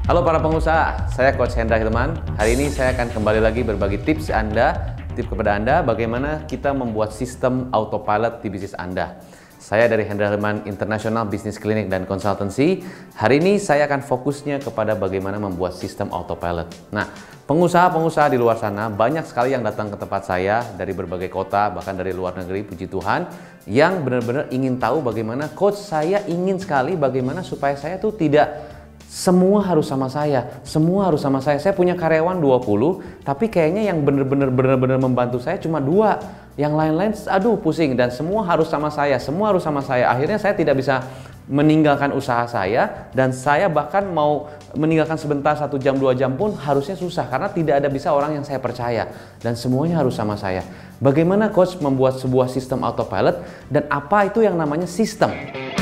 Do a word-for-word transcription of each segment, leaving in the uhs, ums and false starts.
Halo para pengusaha, saya Coach Hendra Hilman. Hari ini saya akan kembali lagi berbagi tips Anda, tips kepada Anda bagaimana kita membuat sistem autopilot di bisnis Anda. Saya dari Hendra Hilman International Business Clinic dan Consultancy. Hari ini saya akan fokusnya kepada bagaimana membuat sistem autopilot. Nah, pengusaha-pengusaha di luar sana banyak sekali yang datang ke tempat saya dari berbagai kota, bahkan dari luar negeri, puji Tuhan, yang benar-benar ingin tahu bagaimana, Coach, saya ingin sekali bagaimana supaya saya tuh tidak semua harus sama saya, semua harus sama saya. Saya punya karyawan dua puluh, tapi kayaknya yang benar-benar benar-benar membantu saya cuma dua. Yang lain-lain, aduh pusing, dan semua harus sama saya, semua harus sama saya. Akhirnya saya tidak bisa meninggalkan usaha saya, dan saya bahkan mau meninggalkan sebentar, satu jam, dua jam pun harusnya susah, karena tidak ada bisa orang yang saya percaya, dan semuanya harus sama saya. Bagaimana Coach membuat sebuah sistem autopilot, dan apa itu yang namanya sistem?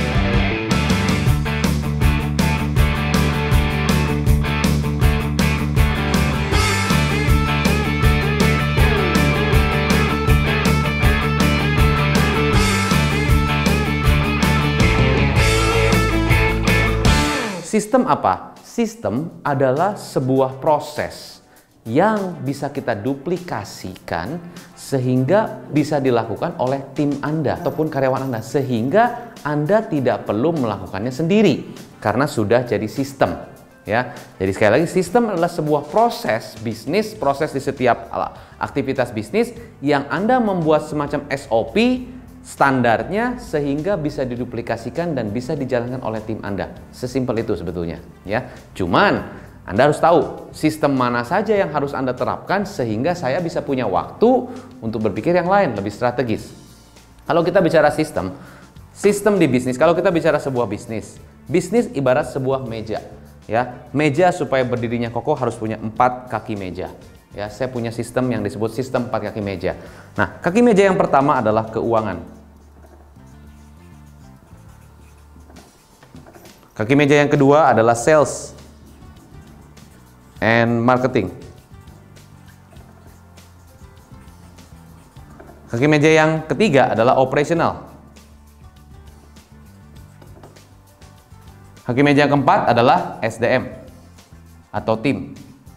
Sistem apa? Sistem adalah sebuah proses yang bisa kita duplikasikan sehingga bisa dilakukan oleh tim Anda ataupun karyawan Anda, sehingga Anda tidak perlu melakukannya sendiri karena sudah jadi sistem. Ya, jadi sekali lagi, sistem adalah sebuah proses bisnis, proses di setiap aktivitas bisnis yang Anda membuat semacam S O P standarnya sehingga bisa diduplikasikan dan bisa dijalankan oleh tim Anda. Sesimpel itu sebetulnya, ya. Cuman Anda harus tahu sistem mana saja yang harus Anda terapkan sehingga saya bisa punya waktu untuk berpikir yang lain, lebih strategis. Kalau kita bicara sistem, sistem di bisnis, kalau kita bicara sebuah bisnis, bisnis ibarat sebuah meja, ya. Meja supaya berdirinya kokoh harus punya empat kaki meja. Ya, saya punya sistem yang disebut sistem empat kaki meja. Nah, kaki meja yang pertama adalah keuangan. Kaki meja yang kedua adalah sales and marketing. Kaki meja yang ketiga adalah operational. Kaki meja yang keempat adalah S D M atau tim.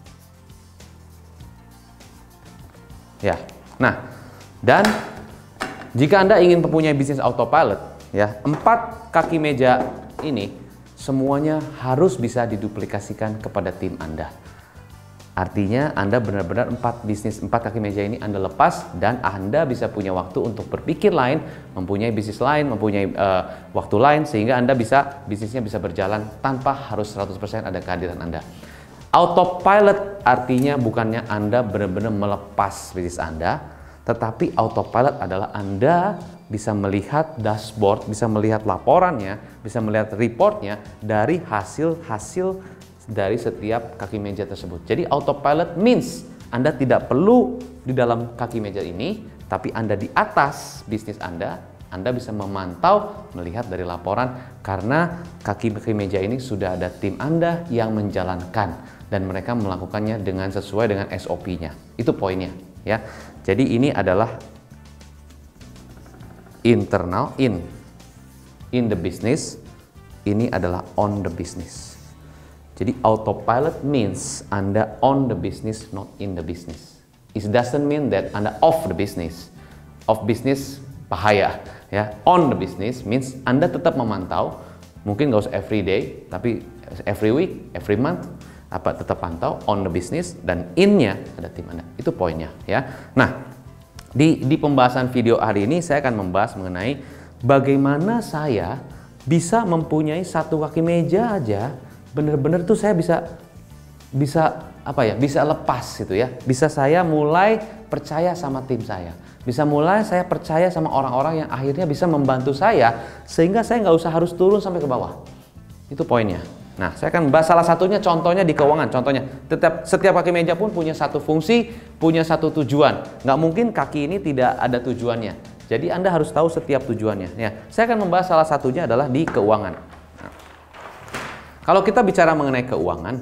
Ya, nah, dan jika Anda ingin mempunyai bisnis autopilot, ya, empat kaki meja ini semuanya harus bisa diduplikasikan kepada tim Anda. Artinya Anda benar-benar empat bisnis, empat kaki meja ini Anda lepas, dan Anda bisa punya waktu untuk berpikir lain, mempunyai bisnis lain, mempunyai uh, waktu lain, sehingga Anda bisa bisnisnya bisa berjalan tanpa harus seratus persen ada kehadiran Anda. Autopilot artinya bukannya Anda benar-benar melepas bisnis Anda, tetapi autopilot adalah Anda bisa melihat dashboard, bisa melihat laporannya, bisa melihat reportnya dari hasil-hasil dari setiap kaki meja tersebut. Jadi autopilot means Anda tidak perlu di dalam kaki meja ini, tapi Anda di atas bisnis Anda, Anda bisa memantau, melihat dari laporan, karena kaki-kaki meja ini sudah ada tim Anda yang menjalankan. Dan mereka melakukannya dengan sesuai dengan S O P-nya. Itu poinnya, ya. Jadi ini adalah internal, in in the business. Ini adalah on the business. Jadi autopilot means Anda on the business, not in the business. It doesn't mean that Anda off the business. Off business bahaya, ya. On the business means Anda tetap memantau. Mungkin nggak usah every day, tapi every week, every month, apa tetap pantau on the business, dan in-nya ada tim Anda. Itu poinnya, ya. Nah, di di pembahasan video hari ini saya akan membahas mengenai bagaimana saya bisa mempunyai satu kaki meja aja, bener-bener tuh saya bisa bisa apa ya? Bisa lepas gitu ya. Bisa saya mulai percaya sama tim saya. Bisa mulai saya percaya sama orang-orang yang akhirnya bisa membantu saya sehingga saya nggak usah harus turun sampai ke bawah. Itu poinnya. Nah, saya akan bahas salah satunya, contohnya di keuangan. Contohnya, tetap, setiap kaki meja pun punya satu fungsi, punya satu tujuan. Nggak mungkin kaki ini tidak ada tujuannya. Jadi Anda harus tahu setiap tujuannya. Ya, saya akan membahas salah satunya adalah di keuangan. Nah, kalau kita bicara mengenai keuangan,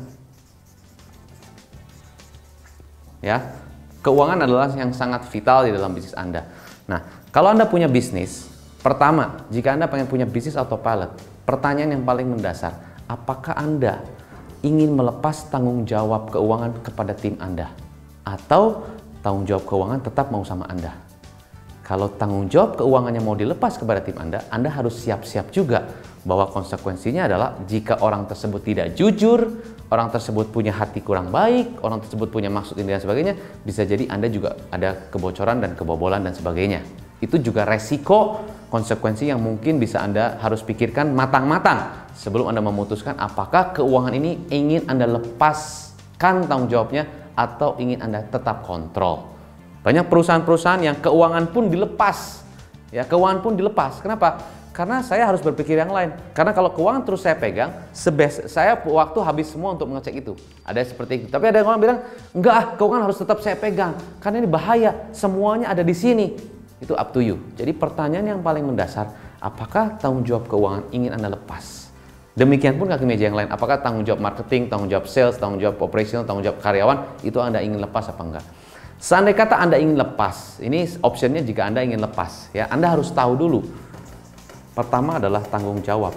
ya, keuangan adalah yang sangat vital di dalam bisnis Anda. Nah, kalau Anda punya bisnis, pertama, jika Anda pengen punya bisnis autopilot, pertanyaan yang paling mendasar, apakah Anda ingin melepas tanggung jawab keuangan kepada tim Anda? Atau tanggung jawab keuangan tetap mau sama Anda? Kalau tanggung jawab keuangannya mau dilepas kepada tim Anda, Anda harus siap-siap juga bahwa konsekuensinya adalah jika orang tersebut tidak jujur, orang tersebut punya hati kurang baik, orang tersebut punya maksud ini dan sebagainya, bisa jadi Anda juga ada kebocoran dan kebobolan dan sebagainya. Itu juga resiko konsekuensi yang mungkin bisa Anda harus pikirkan matang-matang sebelum Anda memutuskan apakah keuangan ini ingin Anda lepaskan tanggung jawabnya atau ingin Anda tetap kontrol. Banyak perusahaan-perusahaan yang keuangan pun dilepas. Ya, keuangan pun dilepas. Kenapa? Karena saya harus berpikir yang lain. Karena kalau keuangan terus saya pegang, sebes saya waktu habis semua untuk mengecek itu. Ada seperti itu. Tapi ada yang orang bilang, enggak ah, keuangan harus tetap saya pegang. Karena ini bahaya, semuanya ada di sini. Itu up to you. Jadi pertanyaan yang paling mendasar, apakah tanggung jawab keuangan ingin Anda lepas? Demikian pun kaki meja yang lain. Apakah tanggung jawab marketing, tanggung jawab sales, tanggung jawab operational, tanggung jawab karyawan, itu Anda ingin lepas apa enggak? Seandainya kata Anda ingin lepas, ini optionnya jika Anda ingin lepas, ya Anda harus tahu dulu. Pertama adalah tanggung jawab.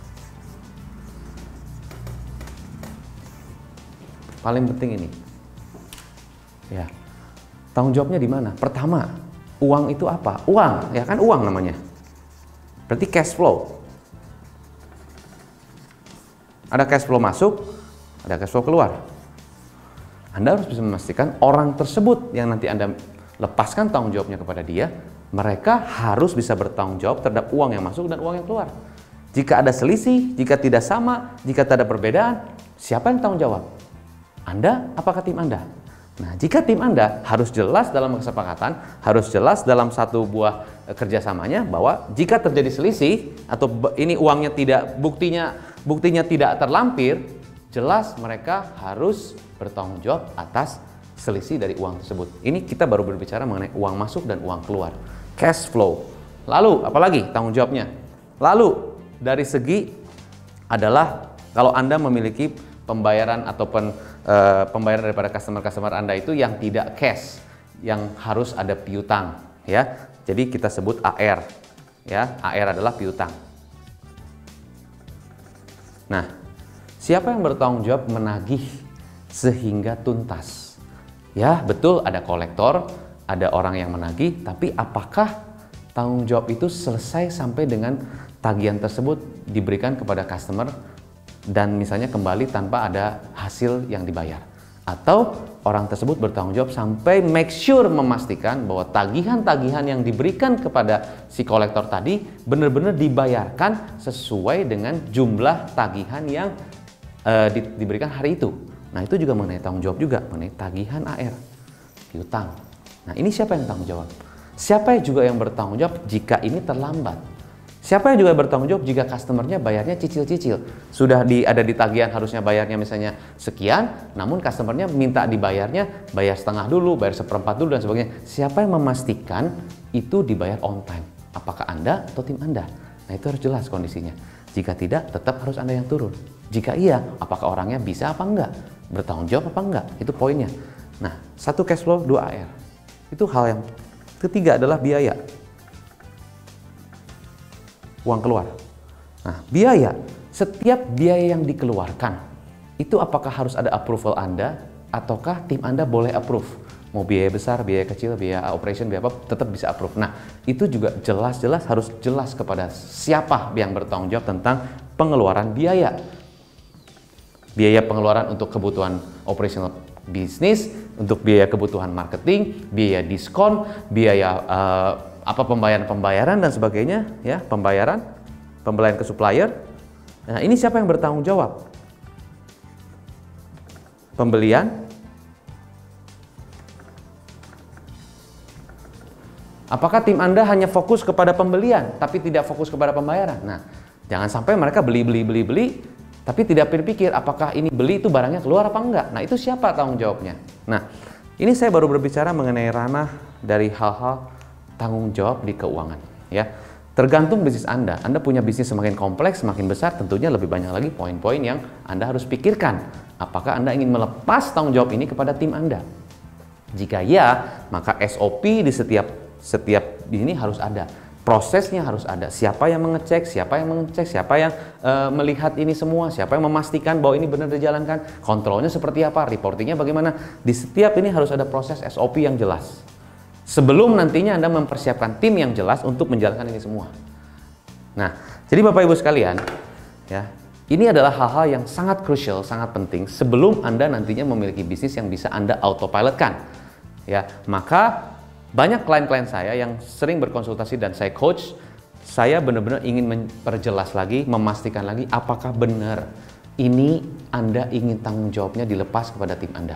Paling penting ini. Ya. Tanggung jawabnya di mana? Pertama, uang itu apa? Uang, ya kan uang namanya. Berarti cash flow. Ada cash flow masuk, ada cash flow keluar. Anda harus bisa memastikan orang tersebut yang nanti Anda lepaskan tanggung jawabnya kepada dia, mereka harus bisa bertanggung jawab terhadap uang yang masuk dan uang yang keluar. Jika ada selisih, jika tidak sama, jika tidak ada perbedaan, siapa yang tanggung jawab? Anda apakah tim Anda? Nah, jika tim Anda harus jelas dalam kesepakatan, harus jelas dalam satu buah kerjasamanya bahwa jika terjadi selisih atau ini uangnya tidak, buktinya buktinya tidak terlampir, jelas mereka harus bertanggung jawab atas selisih dari uang tersebut. Ini kita baru berbicara mengenai uang masuk dan uang keluar. Cash flow. Lalu, apalagi tanggung jawabnya? Lalu, dari segi adalah kalau Anda memiliki pembayaran ataupun e, pembayaran daripada customer-customer Anda itu yang tidak cash, yang harus ada piutang, ya. Jadi kita sebut A R, ya. A R adalah piutang. Nah, siapa yang bertanggung jawab menagih sehingga tuntas? Ya, betul ada kolektor, ada orang yang menagih, tapi apakah tanggung jawab itu selesai sampai dengan tagihan tersebut diberikan kepada customer dan misalnya kembali tanpa ada hasil yang dibayar? Atau orang tersebut bertanggung jawab sampai make sure memastikan bahwa tagihan-tagihan yang diberikan kepada si kolektor tadi benar-benar dibayarkan sesuai dengan jumlah tagihan yang uh, di, diberikan hari itu. Nah, itu juga mengenai tanggung jawab juga, mengenai tagihan A R, piutang. Nah, ini siapa yang tanggung jawab? Siapa juga yang bertanggung jawab jika ini terlambat? Siapa yang juga bertanggung jawab jika customernya bayarnya cicil-cicil? Sudah di, ada di tagihan harusnya bayarnya misalnya sekian, namun customernya minta dibayarnya bayar setengah dulu, bayar seperempat dulu dan sebagainya. Siapa yang memastikan itu dibayar on time? Apakah Anda atau tim Anda? Nah, itu harus jelas kondisinya. Jika tidak, tetap harus Anda yang turun. Jika iya, apakah orangnya bisa apa enggak? Bertanggung jawab apa enggak? Itu poinnya. Nah, satu cash flow, dua A R. Itu hal yang ketiga adalah biaya. Uang keluar. Nah, biaya. Setiap biaya yang dikeluarkan, itu apakah harus ada approval Anda? Ataukah tim Anda boleh approve? Mau biaya besar, biaya kecil, biaya operation, biaya apa, tetap bisa approve. Nah, itu juga jelas-jelas harus jelas kepada siapa yang bertanggung jawab tentang pengeluaran biaya. Biaya pengeluaran untuk kebutuhan operational bisnis, untuk biaya kebutuhan marketing, biaya diskon, biaya uh, apa pembayaran-pembayaran dan sebagainya, ya, pembayaran, pembelian ke supplier. Nah, ini siapa yang bertanggung jawab? Pembelian, apakah tim Anda hanya fokus kepada pembelian tapi tidak fokus kepada pembayaran? Nah, jangan sampai mereka beli beli beli beli tapi tidak berpikir apakah ini beli itu barangnya keluar apa enggak. Nah, itu siapa tanggung jawabnya? Nah, ini saya baru berbicara mengenai ranah dari hal-hal tanggung jawab di keuangan, ya. Tergantung bisnis Anda. Anda punya bisnis semakin kompleks, semakin besar, tentunya lebih banyak lagi poin-poin yang Anda harus pikirkan. Apakah Anda ingin melepas tanggung jawab ini kepada tim Anda? Jika ya, maka S O P di setiap setiap ini harus ada. Prosesnya harus ada. Siapa yang mengecek, siapa yang mengecek, siapa yang uh, melihat ini semua, siapa yang memastikan bahwa ini benar dijalankan, kontrolnya seperti apa, reportingnya bagaimana. Di setiap ini harus ada proses S O P yang jelas. Sebelum nantinya Anda mempersiapkan tim yang jelas untuk menjalankan ini semua. Nah, jadi Bapak Ibu sekalian, ya, ini adalah hal-hal yang sangat krusial, sangat penting sebelum Anda nantinya memiliki bisnis yang bisa Anda autopilotkan. Ya, maka banyak klien-klien saya yang sering berkonsultasi dan saya coach, saya benar-benar ingin memperjelas lagi, memastikan lagi apakah benar ini Anda ingin tanggung jawabnya dilepas kepada tim Anda.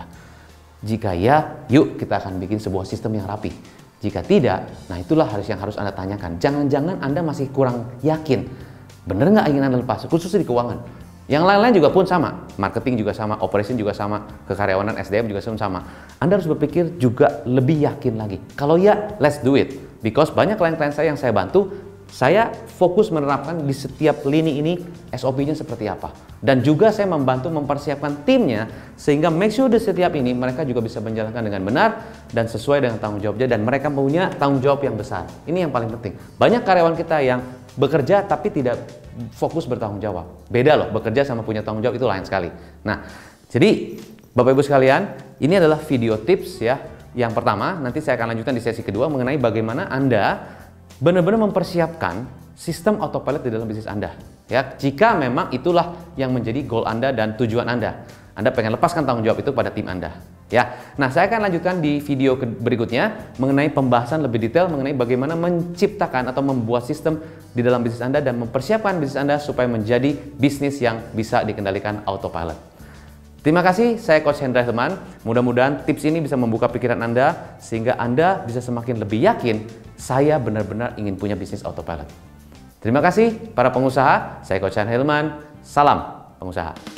Jika ya, yuk kita akan bikin sebuah sistem yang rapi. Jika tidak, nah itulah harus yang harus Anda tanyakan. Jangan-jangan Anda masih kurang yakin, benar nggak ingin Anda lepas, khususnya di keuangan. Yang lain-lain juga pun sama, marketing juga sama, operation juga sama, kekaryawanan S D M juga sama. Anda harus berpikir juga lebih yakin lagi. Kalau ya, let's do it. Because banyak klien-klien saya yang saya bantu, saya fokus menerapkan di setiap lini ini S O P-nya seperti apa. Dan juga saya membantu mempersiapkan timnya, sehingga make sure di setiap ini mereka juga bisa menjalankan dengan benar dan sesuai dengan tanggung jawabnya, dan mereka punya tanggung jawab yang besar. Ini yang paling penting. Banyak karyawan kita yang bekerja tapi tidak fokus bertanggung jawab. Beda loh, bekerja sama punya tanggung jawab itu lain sekali. Nah, jadi Bapak Ibu sekalian, ini adalah video tips ya. Yang pertama, nanti saya akan lanjutkan di sesi kedua mengenai bagaimana Anda benar-benar mempersiapkan sistem autopilot di dalam bisnis Anda. Ya, jika memang itulah yang menjadi goal Anda dan tujuan Anda. Anda pengen lepaskan tanggung jawab itu pada tim Anda. Ya, nah saya akan lanjutkan di video berikutnya mengenai pembahasan lebih detail mengenai bagaimana menciptakan atau membuat sistem di dalam bisnis Anda dan mempersiapkan bisnis Anda supaya menjadi bisnis yang bisa dikendalikan autopilot. Terima kasih, saya Coach Hendra Hilman. Mudah-mudahan tips ini bisa membuka pikiran Anda sehingga Anda bisa semakin lebih yakin saya benar-benar ingin punya bisnis autopilot. Terima kasih para pengusaha, saya Coach Hendra Hilman. Salam pengusaha.